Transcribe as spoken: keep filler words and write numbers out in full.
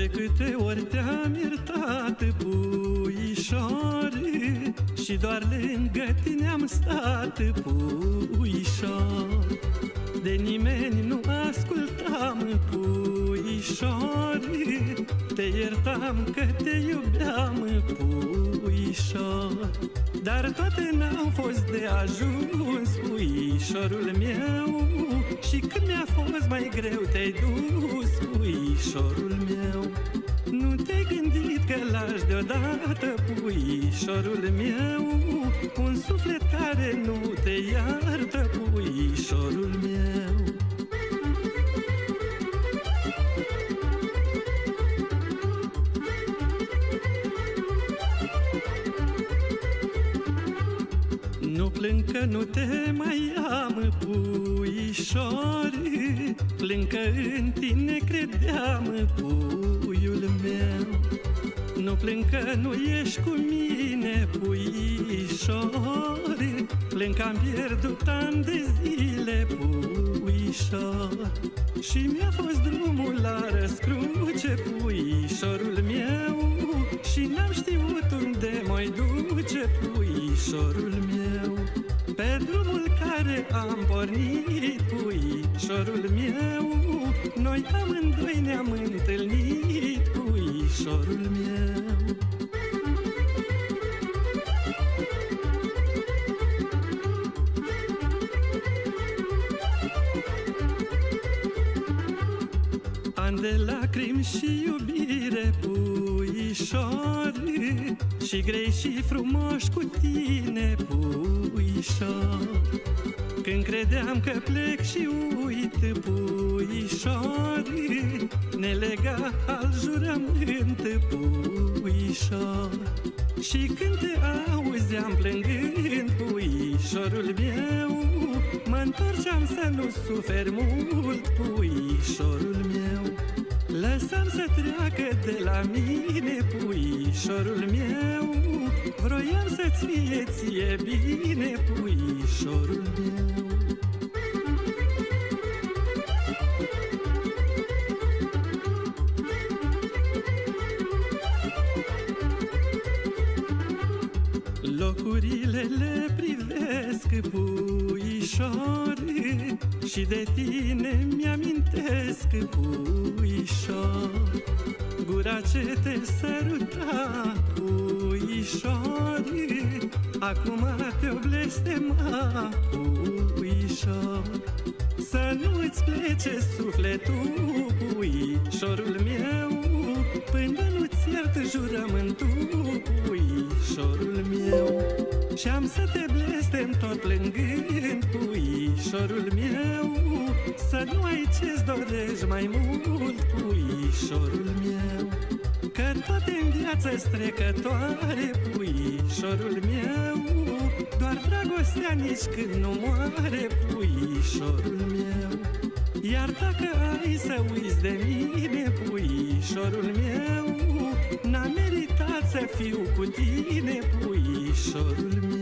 De câte ori te-am iertat, puișoare, și doar lângă tine am stat, puișor. De nimeni nu ascultam, puișoare, te iertam că te iubeam, puișor. Dar toate n-au fost de ajuns, puișorul meu, și când mi-a fost mai greu te-ai dus, puișorul meu. Nu te-ai gândit că lași deodată, puișorul meu, un suflet care nu te iartă, puișorul meu. Nu plâng că nu te mai am, puișoare, plâng că în tine credeam, puiul meu. Nu plâng că nu ești cu mine, puișoare, plâng că am pierdut ani de zile, puișor. Și mi-a fost drumul la răscruce, puișorul meu, și n-am știut unde mă-i duce, puișorul meu. Pe drumul care am pornit, puișorul meu, noi amândoi ne-am întâlnit, puișorul meu. Ani de lacrimi și iubire, puișoare, și grei și frumoși cu tine, puișor. Când credeam că plec și uit, puișoare, ne lega al jurământ, puișor. Și când te auzeam plângând, puișorul meu, mă-ntorceam să nu suferi mult, puișorul meu. Lăsam să treacă de la mine, puișorul meu, vroiam să-ți fie ție bine, puișorul meu. Locurile le privesc, puișoare, și de tine mi-amintesc, puișor. Gura ce te săruta, puișoare, acum te-o blestema, puișor. Să nu-ți plece sufletul, puișorul meu, până nu-ți iert jurământul, puișorul meu. Și-am să te blestem tot plângând, puișorul meu, să nu ai ce-ți dorești mai mult, puișorul meu. Că toate-n viață-s trecătoare, puișorul meu, doar dragostea nici când nu moare, puișorul meu. Iar dacă ai să uiți de mine, puișorul meu, n-am meritat să fiu cu tine, puișorul meu.